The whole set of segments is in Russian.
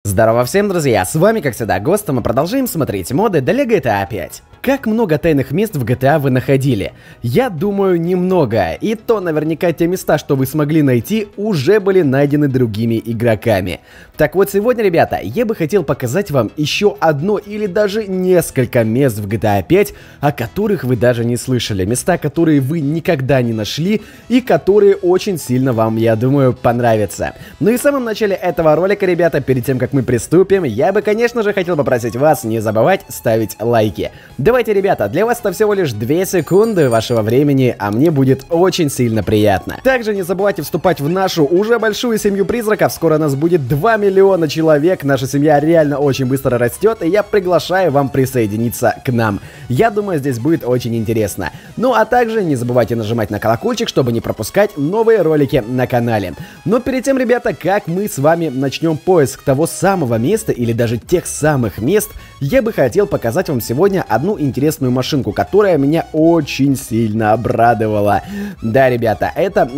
Здорово всем, друзья! С вами, как всегда, Гост, и мы продолжаем смотреть моды для GTA 5. Как много тайных мест в GTA вы находили? Я думаю, немного. И то наверняка те места, что вы смогли найти, уже были найдены другими игроками. Так вот, сегодня, ребята, я бы хотел показать вам еще одно или даже несколько мест в GTA 5, о которых вы даже не слышали. Места, которые вы никогда не нашли и которые очень сильно вам, я думаю, понравятся. Ну и в самом начале этого ролика, ребята, перед тем, как мы приступим, я бы, конечно же, хотел попросить вас не забывать ставить лайки. Давайте, ребята, для вас это всего лишь 2 секунды вашего времени, а мне будет очень сильно приятно. Также не забывайте вступать в нашу уже большую семью призраков. Скоро нас будет 2 миллиона человек. Наша семья реально очень быстро растет, и я приглашаю вам присоединиться к нам. Я думаю, здесь будет очень интересно. Ну а также не забывайте нажимать на колокольчик, чтобы не пропускать новые ролики на канале. Но перед тем, ребята, как мы с вами начнем поиск того самого места или даже тех самых мест, я бы хотел показать вам сегодня одну интересную машинку, которая меня очень сильно обрадовала. Да, ребята, это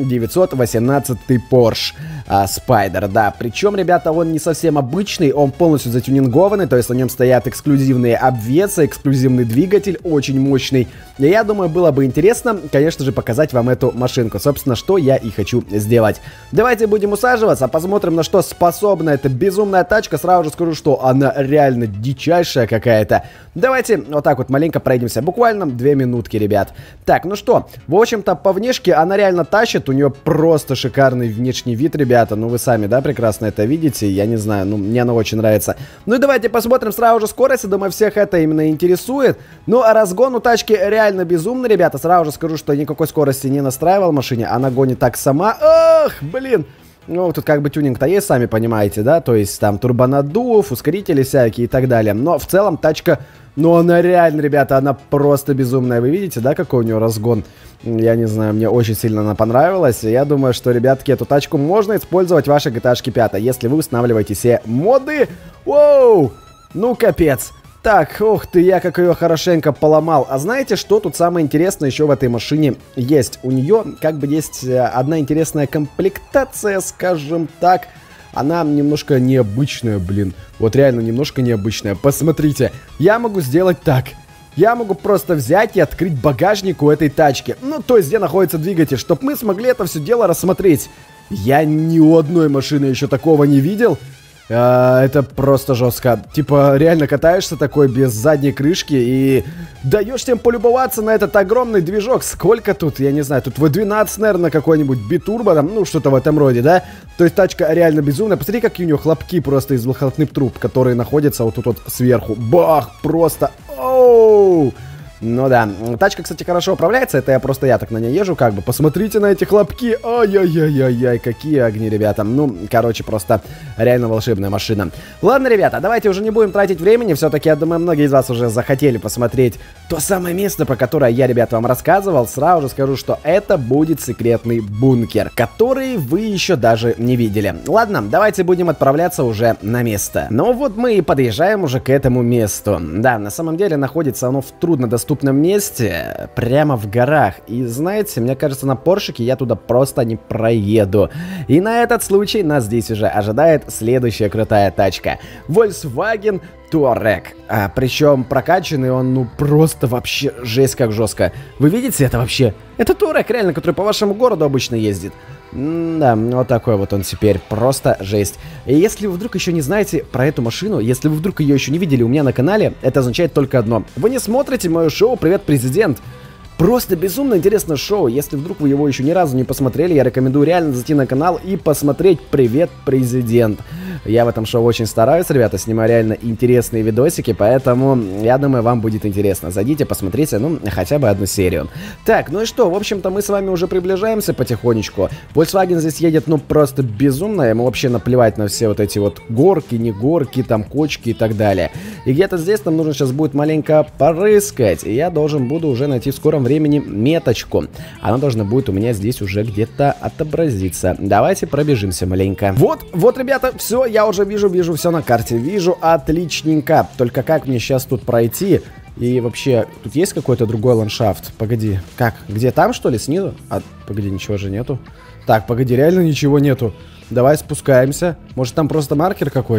918-й Porsche Spyder, да. Причем, ребята, он не совсем обычный, он полностью затюнингованный, то есть на нем стоят эксклюзивные обвесы, эксклюзивный двигатель, очень мощный. И я думаю, было бы интересно, конечно же, показать вам эту машинку. Собственно, что я и хочу сделать. Давайте будем усаживаться, посмотрим, на что способна эта безумная тачка. Сразу же скажу, что она реально дичайшая какая-то. Давайте вот так вот маленько пройдемся, буквально 2 минутки, ребят. Так, ну что, в общем-то, по внешке она реально тащит, у нее просто шикарный внешний вид, ребята. Ну вы сами, да, прекрасно это видите, я не знаю, ну мне она очень нравится. Ну и давайте посмотрим сразу же скорость, я думаю, всех это именно интересует. Ну а разгон у тачки реально безумный, ребята, сразу же скажу, что никакой скорости не настраивал в машине, она гонит так сама. Ах, блин! Ну, тут как бы тюнинг-то есть, сами понимаете, да, то есть там турбонаддув, ускорители всякие и так далее. Но в целом тачка, ну она реально, ребята, она просто безумная. Вы видите, да, какой у нее разгон? Я не знаю, мне очень сильно она понравилась. Я думаю, что, ребятки, эту тачку можно использовать в вашей GTA 5, если вы устанавливаете все моды. Воу! Ну, капец. Так, ух ты, я как ее хорошенько поломал. А знаете, что тут самое интересное еще в этой машине есть? У нее как бы есть одна интересная комплектация, скажем так. Она немножко необычная, блин. Вот реально немножко необычная. Посмотрите, я могу сделать так. Я могу просто взять и открыть багажник у этой тачки. Ну, то есть, где находится двигатель, чтобы мы смогли это все дело рассмотреть. Я ни у одной машины еще такого не видел. Это просто жестко. Типа, реально катаешься такой без задней крышки и даешь всем полюбоваться на этот огромный движок. Сколько тут, я не знаю, тут V12, наверное, какой-нибудь битурбо, там, ну, что-то в этом роде, да? То есть тачка реально безумная. Посмотри, какие у нее хлопки просто из выхлопных труб, которые находятся вот тут вот сверху. Бах! Просто... Оу! Ну да, тачка, кстати, хорошо управляется, это я так на ней езжу, как бы, посмотрите на эти хлопки, ай-яй-яй-яй-яй, какие огни, ребята, ну, короче, просто реально волшебная машина. Ладно, ребята, давайте уже не будем тратить времени, все-таки, я думаю, многие из вас уже захотели посмотреть то самое место, про которое я, ребята, вам рассказывал. Сразу же скажу, что это будет секретный бункер, который вы еще даже не видели. Ладно, давайте будем отправляться уже на место. Ну вот мы и подъезжаем уже к этому месту. Да, на самом деле находится оно в труднодоступном месте, прямо в горах. И знаете, мне кажется, на Поршике я туда просто не проеду. И на этот случай нас здесь уже ожидает следующая крутая тачка. Volkswagen Touareg. Причем прокачанный он, ну, просто вообще жесть как жестко. Вы видите это вообще? Это Touareg, реально, который по вашему городу обычно ездит. Да, вот такой вот он теперь, просто жесть. И если вы вдруг еще не знаете про эту машину, если вы вдруг ее еще не видели у меня на канале, это означает только одно: вы не смотрите мое шоу «Привет, президент». Просто безумно интересное шоу. Если вдруг вы его еще ни разу не посмотрели, я рекомендую реально зайти на канал и посмотреть «Привет, президент». Я в этом шоу очень стараюсь, ребята, снимаю реально интересные видосики, поэтому я думаю, вам будет интересно. Зайдите, посмотрите, ну, хотя бы одну серию. Так, ну и что, в общем-то, мы с вами уже приближаемся потихонечку. Volkswagen здесь едет, ну, просто безумно, ему вообще наплевать на все вот эти вот горки, не горки, там, кочки и так далее. И где-то здесь нам нужно сейчас будет маленько порыскать, и я должен буду уже найти в скором времени меточку. Она должна будет у меня здесь уже где-то отобразиться. Давайте пробежимся маленько. Вот, ребята, все, я уже вижу все на карте. Вижу отличненько. Только как мне сейчас тут пройти? И вообще, тут есть какой-то другой ландшафт? Погоди, как? Где, там что ли, снизу? Погоди, ничего же нету. Так, погоди, реально ничего нету. Давай спускаемся. Может, там просто маркер какой-то?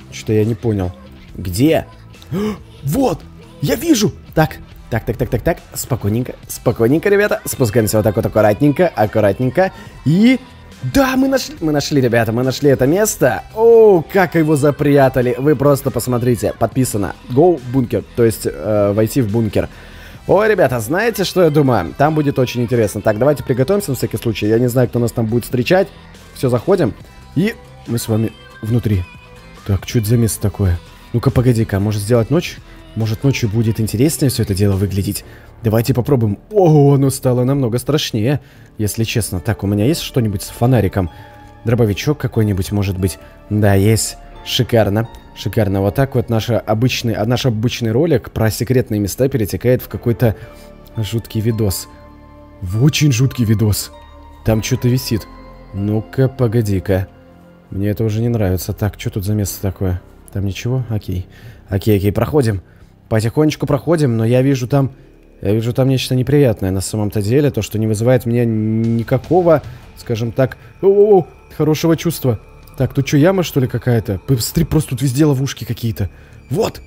Что-то я не понял. Где? Вот! Я вижу! Так. Спокойненько, ребята. Спускаемся вот так вот аккуратненько. И... Да, мы нашли, ребята, мы нашли это место. О, как его запрятали. Вы просто посмотрите. Подписано. Go бункер, то есть войти в бункер. Ой, ребята, знаете, что я думаю? Там будет очень интересно. Так, давайте приготовимся на всякий случай. Я не знаю, кто нас там будет встречать. Все, заходим. И мы с вами внутри. Так, что это за место такое? Ну-ка, погоди-ка, может сделать ночь? Может, ночью будет интереснее все это дело выглядеть? Давайте попробуем. О, оно стало намного страшнее, если честно. Так, у меня есть что-нибудь с фонариком? Дробовичок какой-нибудь, может быть? Да, есть. Шикарно. Шикарно. Вот так вот наш обычный ролик про секретные места перетекает в какой-то жуткий видос. В очень жуткий видос. Там что-то висит. Ну-ка, погоди-ка. Мне это уже не нравится. Так, что тут за место такое? Там ничего? Окей. Окей, проходим. Потихонечку проходим, но я вижу там нечто неприятное на самом-то деле. То, что не вызывает у меня никакого, скажем так, хорошего чувства. Так, тут что, яма, что ли, какая-то? Посмотри, просто тут везде ловушки какие-то. Вот!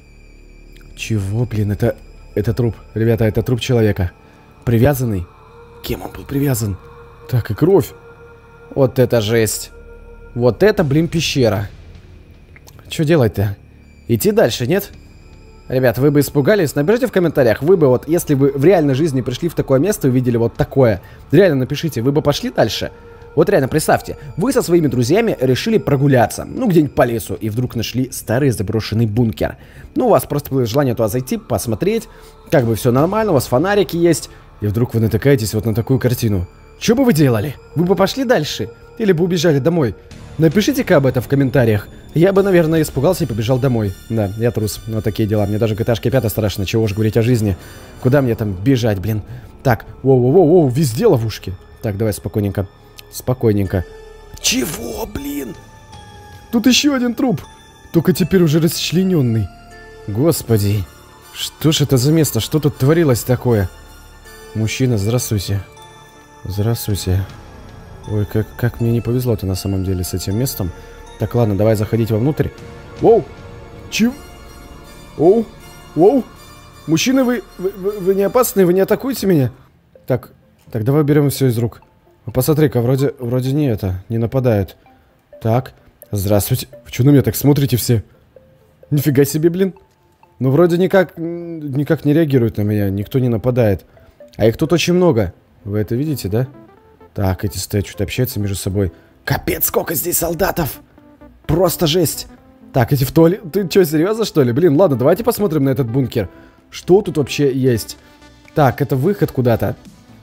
Чего, блин, это труп. Ребята, это труп человека. Привязанный. Кем он был привязан? Так, и кровь. Вот это жесть. Вот это, блин, пещера. Что делать-то? Идти дальше, нет? Ребят, вы бы испугались? Напишите в комментариях, вы бы вот, если вы в реальной жизни пришли в такое место и увидели вот такое, реально напишите, вы бы пошли дальше? Вот реально, представьте, вы со своими друзьями решили прогуляться, ну, где-нибудь по лесу, и вдруг нашли старый заброшенный бункер. Ну, у вас просто было желание туда зайти, посмотреть, как бы все нормально, у вас фонарики есть, и вдруг вы натыкаетесь вот на такую картину. Что бы вы делали? Вы бы пошли дальше? Или бы убежали домой? Напишите-ка об этом в комментариях. Я бы, наверное, испугался и побежал домой. Да, я трус. Вот такие дела. Мне даже GTA 5 страшно. Чего уж говорить о жизни. Куда мне там бежать, блин? Так, воу, везде ловушки. Так, давай спокойненько. Спокойненько. Чего, блин? Тут еще один труп. Только теперь уже расчлененный. Господи. Что ж это за место? Что тут творилось такое? Мужчина, здравствуйте. Здравствуйте. Ой, как мне не повезло-то на самом деле с этим местом. Так, ладно, давай заходить вовнутрь. Воу! Чего? Воу! Мужчины, вы не опасны, вы не атакуете меня? Так, давай берем все из рук. Посмотри-ка, вроде не нападают. Так, здравствуйте. Вы что на меня так смотрите все? Нифига себе, блин. Ну, вроде никак не реагируют на меня, никто не нападает. А их тут очень много. Вы это видите, да? Так, эти стоят, что-то общаются между собой. Капец, сколько здесь солдатов! Просто жесть! Так, эти в туалет... Ты что, серьезно, что ли? Блин, ладно, давайте посмотрим на этот бункер. Что тут вообще есть? Так, это выход куда-то.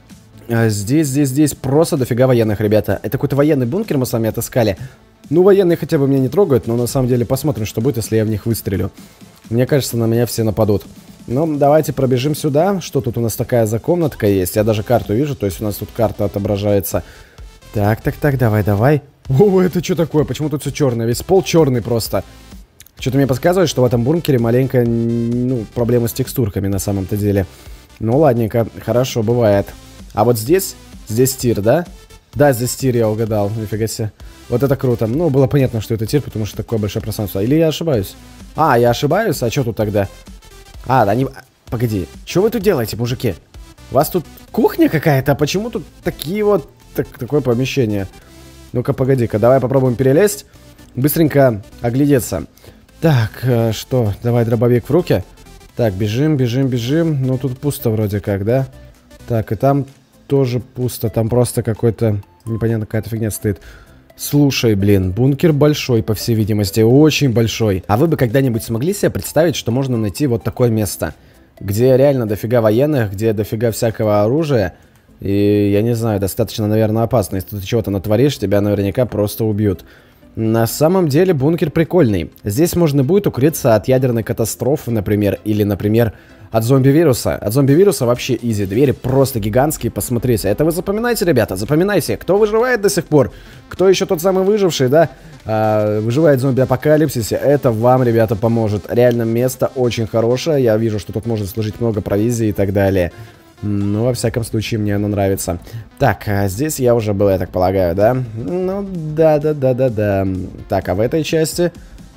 Здесь просто дофига военных, ребята. Это какой-то военный бункер мы с вами отыскали. Ну, военные хотя бы меня не трогают, но на самом деле посмотрим, что будет, если я в них выстрелю. Мне кажется, на меня все нападут. Ну, давайте пробежим сюда. Что тут у нас такая за комнатка есть? Я даже карту вижу, то есть у нас тут карта отображается. Так, давай. О, это что такое? Почему тут все черное? Весь пол черный просто. Что-то мне подсказывает, что в этом бункере маленькая, ну, проблема с текстурками на самом-то деле. Ну, ладненько, хорошо, бывает. А вот здесь тир, да? Да, здесь тир, я угадал, нифига себе. Вот это круто. Ну, было понятно, что это тир, потому что такое большое пространство. Или я ошибаюсь? А, я ошибаюсь? А что тут тогда? А, да, они... Погоди, что вы тут делаете, мужики? У вас тут кухня какая-то? А почему тут такие вот... такое помещение? Ну-ка, погоди-ка, давай попробуем перелезть. Быстренько оглядеться. Так, что? Давай дробовик в руки. Так, бежим. Ну, тут пусто вроде как, да? Так, и там тоже пусто. Там просто какой-то... Непонятно, какая-то фигня стоит. Слушай, блин, бункер большой, по всей видимости, очень большой. А вы бы когда-нибудь смогли себе представить, что можно найти вот такое место? Где реально дофига военных, где дофига всякого оружия. И, я не знаю, достаточно, наверное, опасно. Если ты чего-то натворишь, тебя наверняка просто убьют. На самом деле бункер прикольный. Здесь можно будет укрыться от ядерной катастрофы, например. Или, например, от зомби-вируса. От зомби-вируса вообще изи. Двери просто гигантские, посмотрите. Это вы запоминайте, ребята, запоминайте. Кто выживает до сих пор? Кто еще тот самый выживший, да? Выживает в зомби-апокалипсисе. Это вам, ребята, поможет. Реально место очень хорошее. Я вижу, что тут можно сложить много провизии и так далее. Ну, во всяком случае, мне оно нравится. Так, здесь я уже был, я так полагаю, да? Ну, да. Так, а в этой части...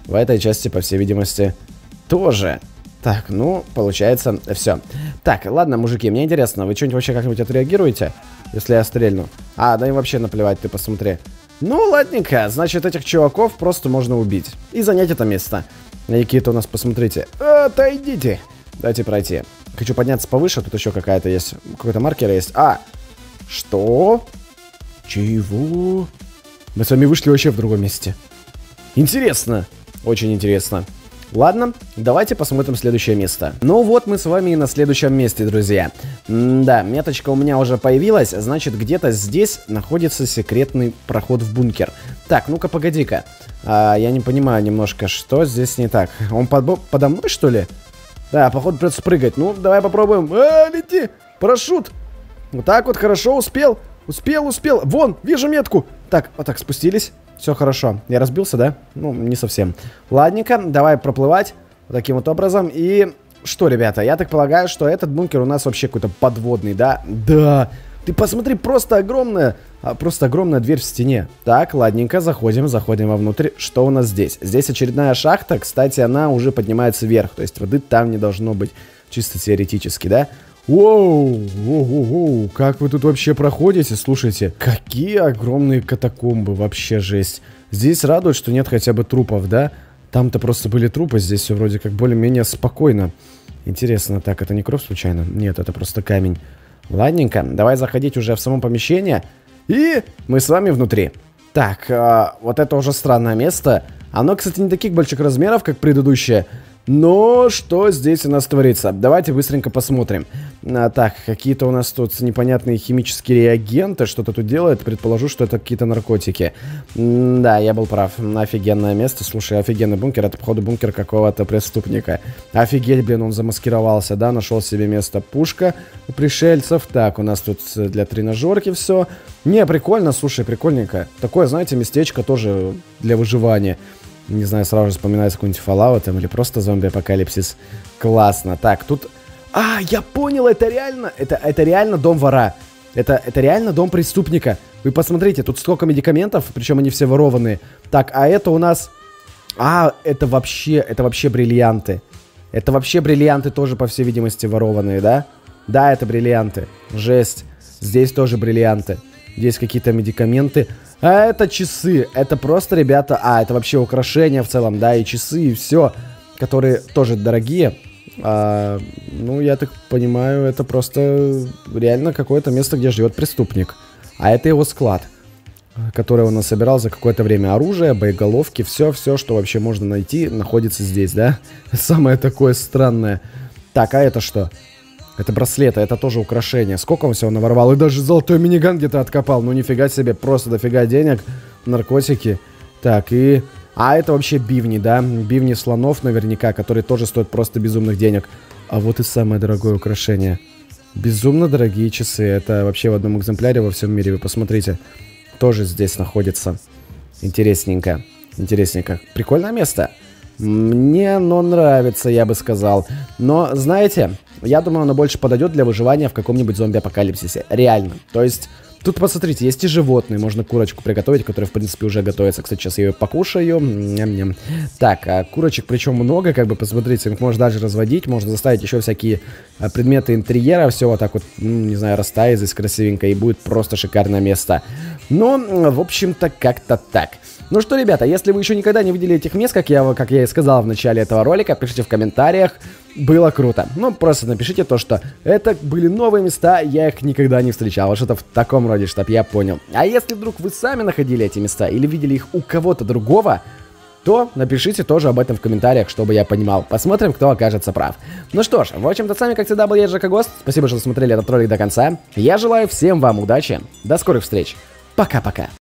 В этой части, по всей видимости, тоже. Так, ну, получается, все. Так, ладно, мужики, мне интересно, вы что-нибудь вообще как-нибудь отреагируете, если я стрельну? А, да им вообще наплевать, ты посмотри. Ну, ладненько, значит, этих чуваков просто можно убить и занять это место. Какие-то у нас, посмотрите. Отойдите. Дайте пройти. Хочу подняться повыше, тут еще какая-то есть, какой-то маркер есть. А, что? Чего? Мы с вами вышли вообще в другом месте. Интересно, очень интересно. Ладно, давайте посмотрим следующее место. Ну вот мы с вами и на следующем месте, друзья. Да, меточка у меня уже появилась. Значит, где-то здесь находится секретный проход в бункер. Так, ну-ка, погоди-ка. Я не понимаю немножко, что здесь не так. Он подо мной, что ли? Да, походу придется прыгать. Ну, давай попробуем. Лети! Парашют! Вот так вот, хорошо, успел. Успел. Вон, вижу метку. Так, вот так, спустились. Все хорошо. Я разбился, да? Ну, не совсем. Ладненько, давай проплывать вот таким вот образом. И что, ребята, я так полагаю, что этот бункер у нас вообще какой-то подводный, да? Да. Ты посмотри, просто огромная дверь в стене. Так, ладненько, заходим вовнутрь. Что у нас здесь? Здесь очередная шахта. Кстати, она уже поднимается вверх. То есть воды там не должно быть, чисто теоретически, да? Воу, как вы тут вообще проходите? Слушайте, какие огромные катакомбы, вообще жесть. Здесь радует, что нет хотя бы трупов, да? Там-то просто были трупы, здесь все вроде как более-менее спокойно. Интересно, так, это не кровь случайно? Нет, это просто камень. Ладненько, давай заходить уже в само помещение. И мы с вами внутри. Так, вот это уже странное место. Оно, кстати, не таких больших размеров, как предыдущее. Но что здесь у нас творится? Давайте быстренько посмотрим. Так, какие-то у нас тут непонятные химические реагенты. Что-то тут делает. Предположу, что это какие-то наркотики. Да, я был прав. Офигенное место. Слушай, офигенный бункер. Это, походу, бункер какого-то преступника. Офигеть, блин, он замаскировался, да? Нашел себе место. Пушка у пришельцев. Так, у нас тут для тренажерки все. Не, прикольно, слушай, прикольненько. Такое, знаете, местечко тоже для выживания. Не знаю, сразу же вспоминается какой-нибудь Fallout там, или просто зомби-апокалипсис. Классно. Так, тут... я понял, это реально... Это реально дом вора. Это реально дом преступника. Вы посмотрите, тут столько медикаментов, причем они все ворованные. Так, а это у нас... это вообще бриллианты. Это вообще бриллианты тоже, по всей видимости, ворованные, да? Да, это бриллианты. Жесть. Здесь тоже бриллианты. Здесь какие-то медикаменты. А это часы. Это просто, ребята... это вообще украшения в целом, да, и часы, и все. Которые тоже дорогие. Ну, я так понимаю, это просто реально какое-то место, где живет преступник. А это его склад, который он насобирал за какое-то время. Оружие, боеголовки, все, что вообще можно найти, находится здесь, да? Самое такое странное. Так, а это что? Это браслеты, это тоже украшение. Сколько он всего наворовал? И даже золотой миниган где-то откопал. Ну нифига себе, просто дофига денег. Наркотики. Так, и... это вообще бивни, да? Бивни слонов наверняка, которые тоже стоят просто безумных денег. А вот и самое дорогое украшение. Безумно дорогие часы. Это вообще в одном экземпляре во всем мире. Вы посмотрите. Тоже здесь находится. Интересненько. Прикольное место. Мне оно нравится, я бы сказал. Но, знаете, я думаю, оно больше подойдет для выживания в каком-нибудь зомби-апокалипсисе. Реально. То есть, тут, посмотрите, есть и животные. Можно курочку приготовить, которая, в принципе, уже готовится. Кстати, сейчас я ее покушаю. Ням-ням. Так, курочек причем много, как бы, посмотрите. Их можно даже разводить. Можно заставить еще всякие предметы интерьера. Все вот так вот, не знаю, расставить здесь красивенько. И будет просто шикарное место. Но, в общем-то, как-то так. Ну что, ребята, если вы еще никогда не видели этих мест, как я и сказал в начале этого ролика, пишите в комментариях. Было круто. Ну, просто напишите то, что это были новые места, я их никогда не встречал. Вот что-то в таком роде, чтоб я понял. А если вдруг вы сами находили эти места или видели их у кого-то другого, то напишите тоже об этом в комментариях, чтобы я понимал. Посмотрим, кто окажется прав. Ну что ж, в общем-то, с вами, как всегда, был я, Жека Гост. Спасибо, что смотрели этот ролик до конца. Я желаю всем вам удачи. До скорых встреч. Пока-пока.